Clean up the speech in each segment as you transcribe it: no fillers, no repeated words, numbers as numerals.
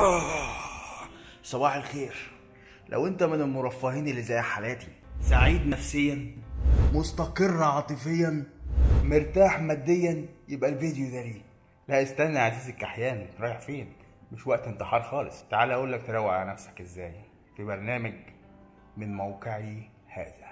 صباح الخير. لو انت من المرفهين اللي زي حالاتي، سعيد نفسيا، مستقر عاطفيا، مرتاح ماديا، يبقى الفيديو ده ليه. لا استنى يا عزيزي الكحيان، رايح فين؟ مش وقت انتحار خالص. تعال اقول لك تروق على نفسك ازاي في برنامج من موقعي هذا.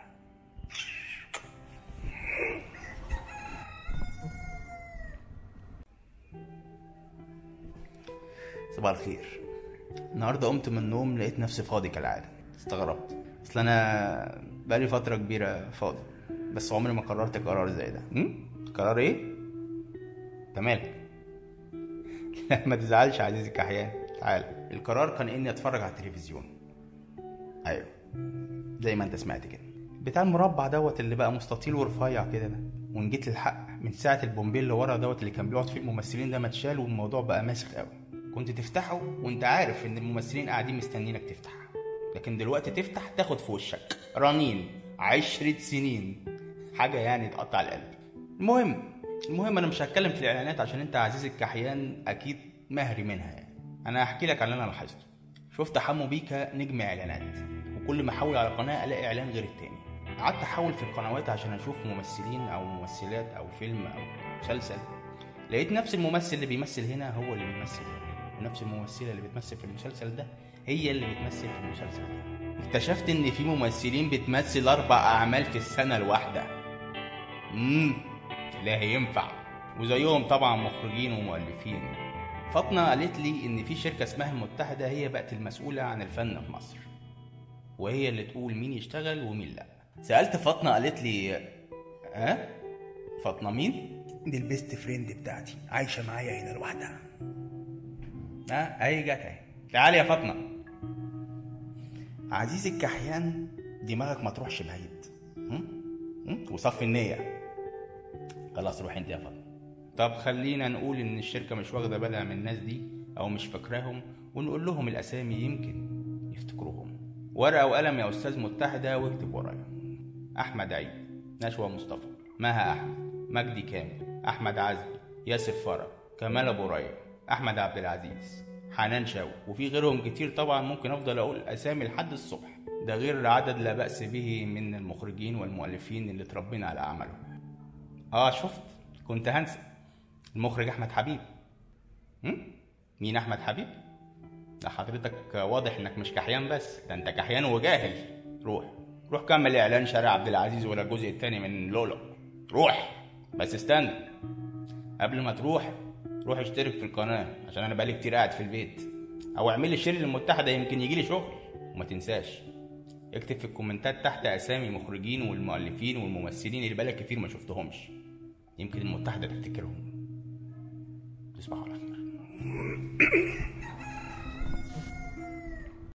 صباح الخير. النهارده قمت من النوم لقيت نفسي فاضي كالعاده. استغربت، اصل انا بقالي فتره كبيره فاضي، بس عمري ما قررت قرار زي ده. قرار ايه؟ انت مالك؟ لا ما تزعلش يا عزيزي الكحيان، تعال. القرار كان اني اتفرج على التلفزيون. ايوه، زي ما انت سمعت كده، بتاع المربع دوت اللي بقى مستطيل ورفيع كده ده. وان جيت للحق، من ساعه البومبيل اللي ورا دوت اللي كان بيقعد فيه الممثلين ده ما اتشال، والموضوع بقى ماسخ قوي. كنت تفتحه وانت عارف ان الممثلين قاعدين مستنينك تفتح، لكن دلوقتي تفتح تاخد في وشك رنين 10 سنين، حاجه يعني تقطع القلب. المهم انا مش هتكلم في الاعلانات عشان انت عزيزي الكحيان اكيد مهري منها يعني. انا هحكي لك على اللي انا لاحظته. شفت حمو بيكا نجم اعلانات، وكل ما احول على قناه الاقي اعلان غير التاني. قعدت احول في القنوات عشان اشوف ممثلين او ممثلات او فيلم او مسلسل، لقيت نفس الممثل اللي بيمثل هنا هو اللي بيمثل هنا، ونفس الممثله اللي بتمثل في المسلسل ده هي اللي بتمثل في المسلسل ده. اكتشفت ان في ممثلين بتمثل 4 اعمال في السنه الواحده. لا هينفع. وزيهم طبعا مخرجين ومؤلفين. فاطمه قالت لي ان في شركه اسمها المتحده هي بقت المسؤوله عن الفن في مصر، وهي اللي تقول مين يشتغل ومين لا. سالت فاطمه قالت لي فاطمه مين؟ دي البيست فريند بتاعتي، عايشه معايا هنا لوحدها. اهي جت اهي. تعالي يا فاطمه. عزيزي الكحيان، دماغك ما تروحش بعيد. وصفي النيه. خلاص روح انت يا فاطمه. طب خلينا نقول ان الشركه مش واخده بالها من الناس دي او مش فاكراهم، ونقول لهم الاسامي يمكن يفتكروهم. ورقه وقلم يا استاذ متحده واكتب ورايا. احمد عيد، نشوى مصطفى، مها احمد، مجدي كامل، احمد عزمي، ياسر فرج، كمال ابو ريا، احمد عبد العزيز، حنان شاوي، وفي غيرهم كتير طبعا ممكن افضل اقول اسامي لحد الصبح. ده غير عدد لا باس به من المخرجين والمؤلفين اللي اتربينا على اعمالهم. شفت، كنت هنسى المخرج احمد حبيب. مين احمد حبيب؟ ده حضرتك واضح انك مش كحيان بس، ده انت كحيان وجاهل. روح كمل اعلان شارع عبد العزيز ولا الجزء الثاني من لولو. روح، بس استنى قبل ما تروح اشترك في القناه عشان انا بقالي كتير قاعد في البيت، او اعمل لي شير للمتحده يمكن يجيلي شغل. وما تنساش اكتب في الكومنتات تحت اسامي المخرجين والمؤلفين والممثلين اللي بقالك كتير ما شفتهمش، يمكن المتحده تفتكرهم. تصبحوا على خير.